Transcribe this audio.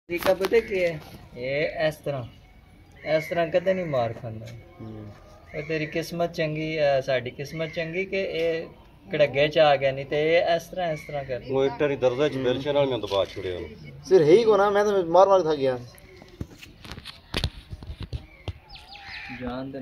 तरीका पता की है ये इस तरह कदे नहीं मार खांदा तेरी किस्मत चंगी साडी किस्मत चंगी कि कड़गे च आ गया नहीं तो ये इस तरह कर वो एक टारी दर्जा च बेलचे नाल मैं दबा छुड़े सिर है ही को ना मैं तो मार मार थक गया जान